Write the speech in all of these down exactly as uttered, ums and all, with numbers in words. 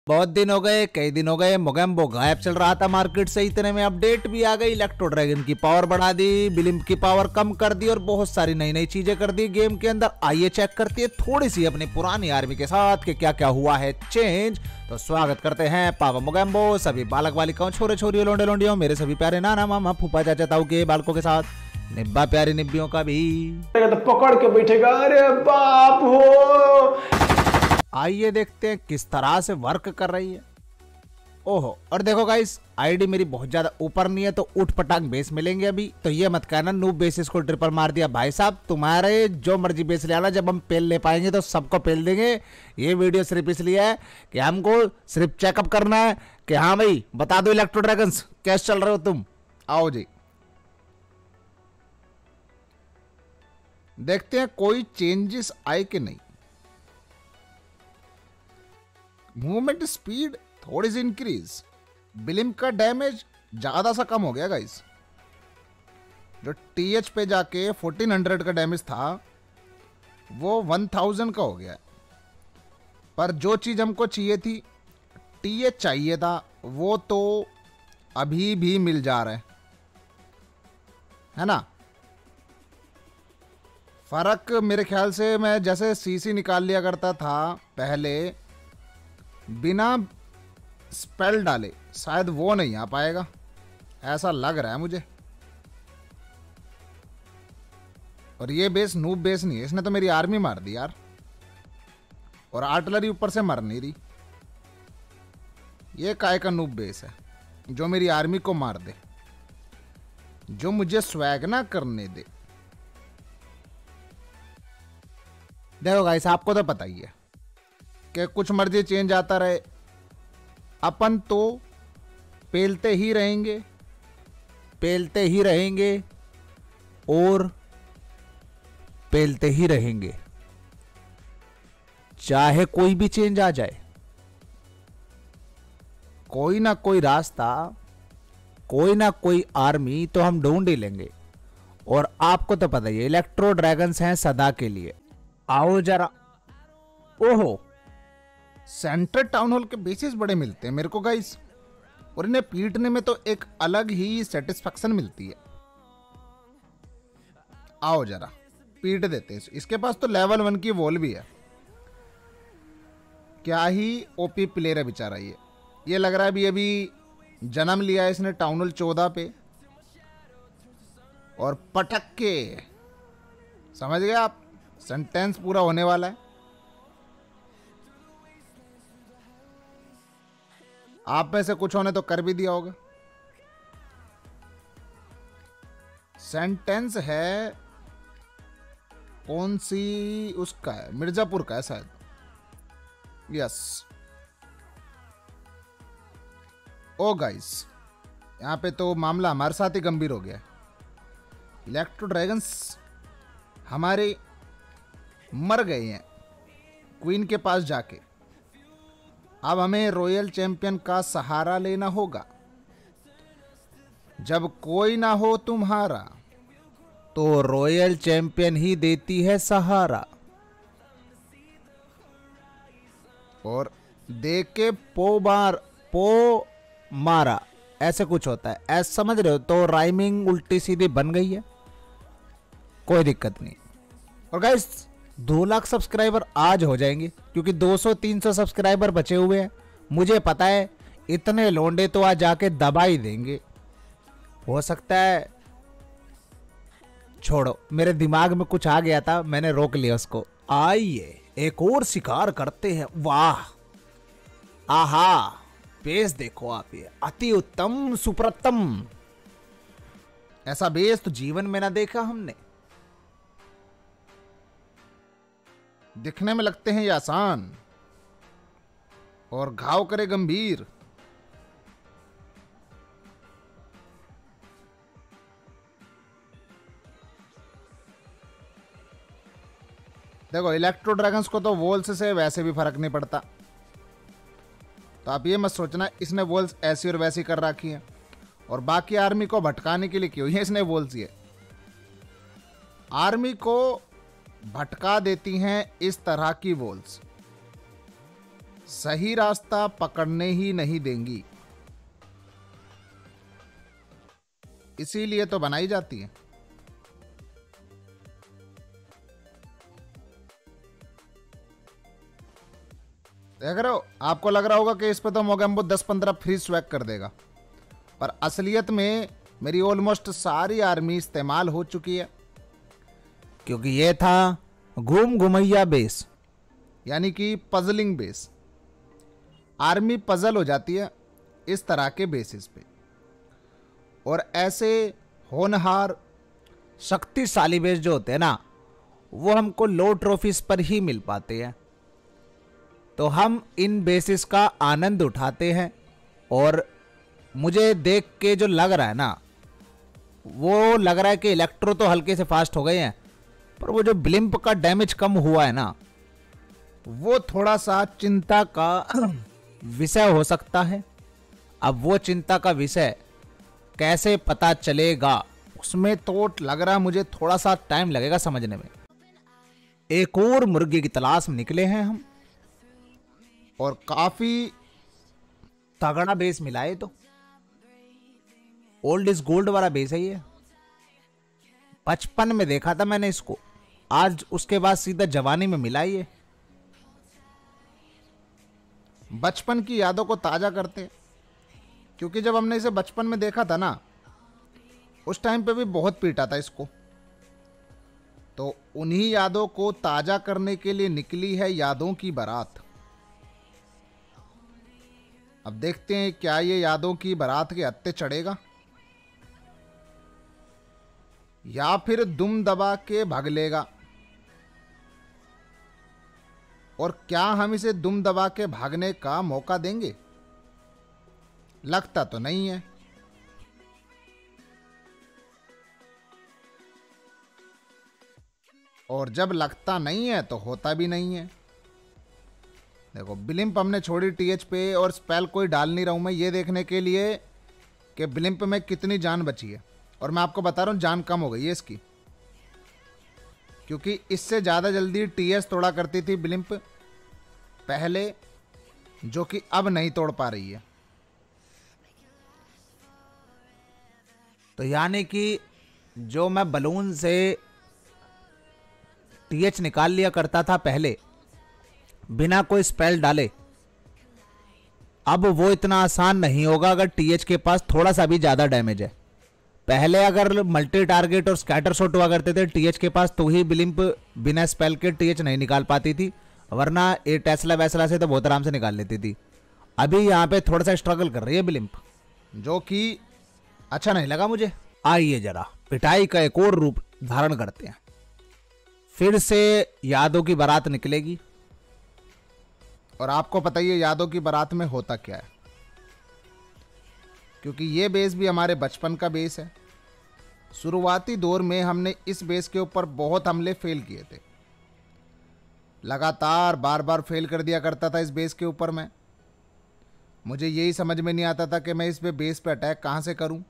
बहुत दिन हो गए, कई दिन हो गए, मोगेम्बो गायब चल रहा था मार्केट से। इतने में अपडेट भी आ गई। इलेक्ट्रो ड्रैगन की पावर बढ़ा दी, ब्लिम्प की पावर कम कर दी और बहुत सारी नई नई चीजें कर दी गेम के अंदर। आइए चेक करते हैं थोड़ी सी अपनी पुरानी आर्मी के साथ कि क्या क्या हुआ है चेंज। तो स्वागत करते हैं पावर मोगेम्बो सभी बालक बालिकाओं, छोरे छोरियों, लोंडे लोंडियों, मेरे सभी प्यारे नाना मामा फूफा चाचा ताऊ के बालकों के साथ, निब्बा प्यारी निब्बियों का भी। तो पकड़ के बैठेगा, अरे बाप हो। आइए देखते हैं किस तरह से वर्क कर रही है। ओहो, और देखो गाइस, आईडी मेरी बहुत ज्यादा ऊपर नहीं है तो उठ पटांग बेस मिलेंगे अभी। तो ये मत कहना नूब बेसिस को ट्रिपल मार दिया। भाई साहब तुम्हारे जो मर्जी बेस ले आना, जब हम पेल ले पाएंगे तो सबको पेल देंगे। ये वीडियो सिर्फ इसलिए है कि हमको सिर्फ चेकअप करना है कि हाँ भाई बता दो इलेक्ट्रो ड्रैगन्स कैसे चल रहे हो तुम। आओ जी देखते हैं कोई चेंजेस आए कि नहीं। मूवमेंट स्पीड थोड़ी सी इंक्रीज, ब्लिम्प का डैमेज ज्यादा सा कम हो गया गाइस। जो टीएच पे जाके फोर्टीन हंड्रेड का डैमेज था वो वन थाउजेंड का हो गया। पर जो चीज हमको चाहिए थी, टीएच चाहिए था, वो तो अभी भी मिल जा रहा है, है ना। फर्क मेरे ख्याल से, मैं जैसे सीसी निकाल लिया करता था पहले बिना स्पेल डाले, शायद वो नहीं आ पाएगा, ऐसा लग रहा है मुझे। और ये बेस नूब बेस नहीं है, इसने तो मेरी आर्मी मार दी यार। और आर्टिलरी ऊपर से मर नहीं रही। ये काय का नूब बेस है जो मेरी आर्मी को मार दे, जो मुझे स्वैग ना करने दे। देखो गाइस, आपको तो पता ही है कि कुछ मर्जी चेंज आता रहे, अपन तो पेलते ही रहेंगे, पेलते ही रहेंगे और पेलते ही रहेंगे, चाहे कोई भी चेंज आ जाए। कोई ना कोई रास्ता, कोई ना कोई आर्मी तो हम ढूंढ ही लेंगे। और आपको तो पता ही है इलेक्ट्रो ड्रैगन्स हैं सदा के लिए। आओ जरा। ओहो, सेंटर टाउन हॉल के बेसिस बड़े मिलते हैं मेरे को गाइस, और इन्हें पीटने में तो एक अलग ही सेटिस्फैक्शन मिलती है। आओ जरा पीट देते हैं। इसके पास तो लेवल वन की वॉल भी है। क्या ही ओपी प्लेयर है बेचारा ये। ये लग रहा है अभी अभी जन्म लिया है इसने टाउन हॉल चौदह पे। और पटक के, समझ गए आप, सेंटेंस पूरा होने वाला है। आप में से कुछ होने तो कर भी दिया होगा। सेंटेंस है कौन सी, उसका है मिर्जापुर का है शायद। यस। ओ गाइस, यहां पे तो मामला हमारे साथ ही गंभीर हो गया। इलेक्ट्रो ड्रैगन्स हमारे मर गए हैं क्वीन के पास जाके। अब हमें रॉयल चैंपियन का सहारा लेना होगा। जब कोई ना हो तुम्हारा तो रॉयल चैंपियन ही देती है सहारा। और दे के पो बार पो मारा, ऐसे कुछ होता है, ऐसा समझ रहे हो। तो राइमिंग उल्टी सीधी बन गई है, कोई दिक्कत नहीं। और गाइस, दो लाख सब्सक्राइबर आज हो जाएंगे क्योंकि दो सौ तीन सौ सब्सक्राइबर बचे हुए हैं। मुझे पता है इतने लोंडे तो आज जाके दबा ही देंगे। हो सकता है, छोड़ो, मेरे दिमाग में कुछ आ गया था, मैंने रोक लिया उसको। आइए एक और शिकार करते हैं। वाह, आहा, बेस देखो आप, ये अति उत्तम सुप्रतम। ऐसा बेस तो जीवन में ना देखा हमने। दिखने में लगते हैं ये आसान और घाव करे गंभीर। देखो, इलेक्ट्रो ड्रैगन्स को तो वॉल्स से वैसे भी फर्क नहीं पड़ता। तो आप ये मत सोचना इसने वॉल्स ऐसी और वैसी कर रखी है और बाकी आर्मी को भटकाने के लिए क्यों है इसने वॉल्स। ये आर्मी को भटका देती हैं इस तरह की वॉल्स। सही रास्ता पकड़ने ही नहीं देंगी, इसीलिए तो बनाई जाती है। देख रहे हो, आपको लग रहा होगा कि इस पे तो मोगेम्बो दस पंद्रह फ्री स्वैग कर देगा, पर असलियत में मेरी ऑलमोस्ट सारी आर्मी इस्तेमाल हो चुकी है, क्योंकि ये था घूम घुमैया बेस, यानी कि पजलिंग बेस। आर्मी पजल हो जाती है इस तरह के बेसिस पे, और ऐसे होनहार शक्तिशाली बेस जो होते हैं ना, वो हमको लो ट्रॉफीज पर ही मिल पाते हैं। तो हम इन बेसिस का आनंद उठाते हैं, और मुझे देख के जो लग रहा है ना, वो लग रहा है कि इलेक्ट्रो तो हल्के से फास्ट हो गए हैं, पर वो जो ब्लिम्प का डैमेज कम हुआ है ना, वो थोड़ा सा चिंता का विषय हो सकता है। अब वो चिंता का विषय कैसे पता चलेगा, उसमें तो लग रहा है मुझे थोड़ा सा टाइम लगेगा समझने में। एक और मुर्गे की तलाश में निकले हैं हम, और काफी तगड़ा बेस मिला है। तो ओल्ड इज गोल्ड वाला बेस है ये, बचपन में देखा था मैंने इसको, आज उसके बाद सीधा जवानी में मिला ये। बचपन की यादों को ताजा करते, क्योंकि जब हमने इसे बचपन में देखा था ना, उस टाइम पे भी बहुत पीटा था इसको। तो उन्हीं यादों को ताजा करने के लिए निकली है यादों की बारात। अब देखते हैं क्या ये यादों की बारात के हत्थे चढ़ेगा, या फिर दुम दबा के भाग लेगा। और क्या हम इसे दुम दबा के भागने का मौका देंगे? लगता तो नहीं है। और जब लगता नहीं है तो होता भी नहीं है। देखो, ब्लिम्प हमने छोड़ी टीएच पे, और स्पेल कोई डाल नहीं रहा हूं मैं ये देखने के लिए कि ब्लिम्प में कितनी जान बची है। और मैं आपको बता रहा हूं जान कम हो गई है इसकी, क्योंकि इससे ज़्यादा जल्दी टीएस तोड़ा करती थी ब्लिम्प पहले, जो कि अब नहीं तोड़ पा रही है। तो यानी कि जो मैं बलून से टीएच निकाल लिया करता था पहले बिना कोई स्पेल डाले, अब वो इतना आसान नहीं होगा अगर टीएच के पास थोड़ा सा भी ज्यादा डैमेज है। पहले अगर मल्टी टारगेट और स्कैटर शॉट हुआ करते थे टीएच के पास, तो ही ब्लिम्प बिना स्पेल के टीएच नहीं निकाल पाती थी, वरना ये टेस्ला वैसला से तो बहुत आराम से निकाल लेती थी। अभी यहाँ पे थोड़ा सा स्ट्रगल कर रही है ब्लिम्प, जो कि अच्छा नहीं लगा मुझे। आइए जरा पिटाई का एक और रूप धारण करते हैं। फिर से यादों की बारात निकलेगी, और आपको पता ही है यादों की बारात में होता क्या है, क्योंकि ये बेस भी हमारे बचपन का बेस है। शुरुआती दौर में हमने इस बेस के ऊपर बहुत हमले फेल किए थे, लगातार बार बार फेल कर दिया करता था इस बेस के ऊपर मैं। मुझे यही समझ में नहीं आता था कि मैं इस पे बेस पे अटैक कहाँ से करूं,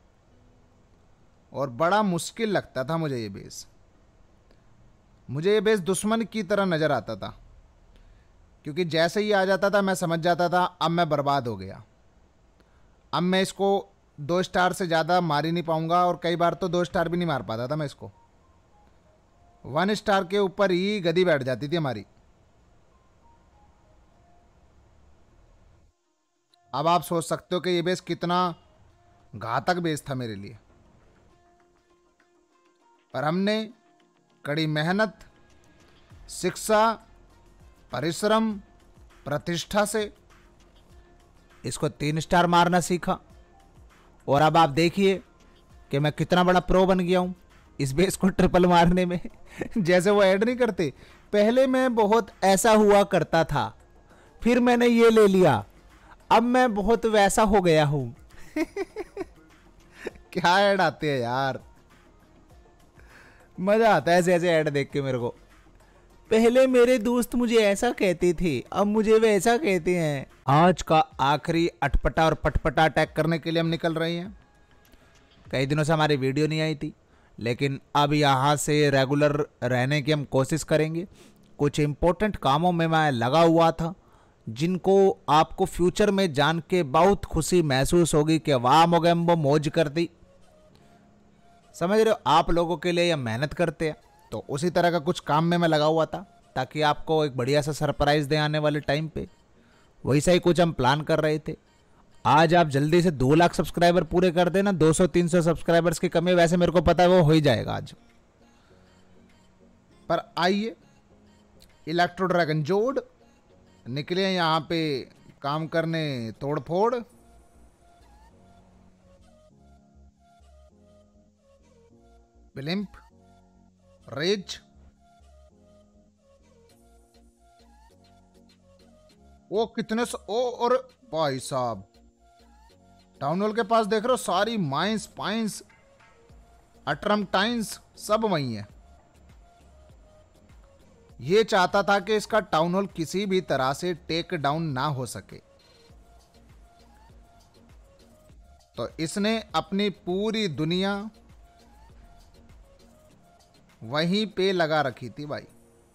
और बड़ा मुश्किल लगता था मुझे ये बेस। मुझे ये बेस दुश्मन की तरह नजर आता था, क्योंकि जैसे ही आ जाता था मैं समझ जाता था अब मैं बर्बाद हो गया, अब मैं इसको दो स्टार से ज़्यादा मार ही नहीं पाऊंगा। और कई बार तो दो स्टार भी नहीं मार पाता था मैं इसको, वन स्टार के ऊपर ही गदी बैठ जाती थी हमारी। अब आप सोच सकते हो कि ये बेस कितना घातक बेस था मेरे लिए, पर हमने कड़ी मेहनत, शिक्षा, परिश्रम, प्रतिष्ठा से इसको तीन स्टार मारना सीखा। और अब आप देखिए कि मैं कितना बड़ा प्रो बन गया हूं इस बेस को ट्रिपल मारने में। जैसे वो ऐड नहीं करते, पहले मैं बहुत ऐसा हुआ करता था, फिर मैंने ये ले लिया, अब मैं बहुत वैसा हो गया हूं। क्या ऐड आते हैं यार, मजा आता है ऐसे ऐसे ऐड देख के मेरे को। पहले मेरे दोस्त मुझे ऐसा कहते थे, अब मुझे वैसा कहते हैं। आज का आखिरी अटपटा और पटपटा अटैक करने के लिए हम निकल रहे हैं। कई दिनों से हमारी वीडियो नहीं आई थी, लेकिन अब यहाँ से रेगुलर रहने की हम कोशिश करेंगे। कुछ इम्पोर्टेंट कामों में मैं लगा हुआ था, जिनको आपको फ्यूचर में जान के बहुत खुशी महसूस होगी कि वाह मोगेम्बो मौज कर दी। समझ रहे हो, आप लोगों के लिए यह मेहनत करते हैं, तो उसी तरह का कुछ काम में मैं लगा हुआ था ताकि आपको एक बढ़िया सा सरप्राइज दे आने वाले टाइम पे। वैसा ही कुछ हम प्लान कर रहे थे। आज आप जल्दी से दो लाख सब्सक्राइबर पूरे कर देना। दो सौ तीन सौ सब्सक्राइबर्स की कमी वैसे मेरे को पता है वो हो ही जाएगा आज। पर आइए इलेक्ट्रो ड्रैगन जोड़ निकले यहां पे काम करने तोड़ फोड़। ब्लिम्प, रेज, ओ कितने स... ओ और भाई साहब टाउन हॉल के पास देख रहे हो सारी माइंस पाइंस अट्रमटाइंस सब वही है। ये चाहता था कि इसका टाउन हॉल किसी भी तरह से टेक डाउन ना हो सके, तो इसने अपनी पूरी दुनिया वहीं पे लगा रखी थी भाई।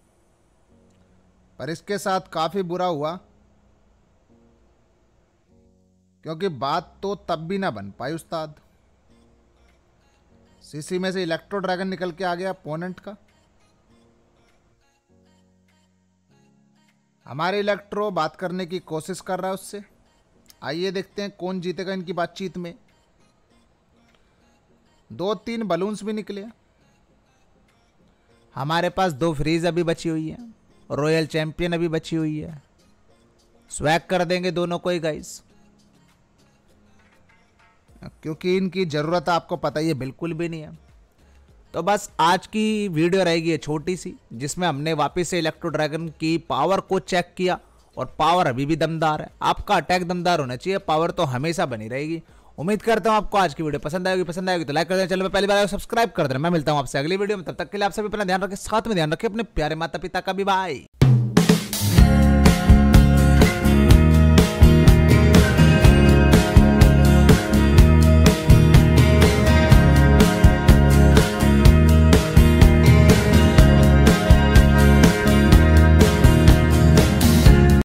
पर इसके साथ काफी बुरा हुआ, क्योंकि बात तो तब भी ना बन पाई उस्ताद। सीसी में से इलेक्ट्रो ड्रैगन निकल के आ गया अपोनेंट का। हमारे इलेक्ट्रो बात करने की कोशिश कर रहा है उससे। आइए देखते हैं कौन जीतेगा इनकी बातचीत में। दो तीन बलून्स भी निकले। हमारे पास दो फ्रीज अभी बची हुई है, रॉयल चैंपियन अभी बची हुई है। स्वैग कर देंगे दोनों को ही गाइस, क्योंकि इनकी जरूरत आपको पता ही है बिल्कुल भी नहीं है। तो बस आज की वीडियो रहेगी छोटी सी, जिसमें हमने वापस से इलेक्ट्रो ड्रैगन की पावर को चेक किया, और पावर अभी भी दमदार है। आपका अटैक दमदार होना चाहिए, पावर तो हमेशा बनी रहेगी। उम्मीद करता हूं आपको आज की वीडियो पसंद आएगी। पसंद आएगी तो लाइक कर देना, चैनल पे पहली बार सब्सक्राइब कर देना। मैं मिलता हूं आपसे अगली वीडियो में, तब तक के लिए आप सभी अपना ध्यान रखें, साथ में ध्यान रखें अपने प्यारे माता पिता का भी। बाय।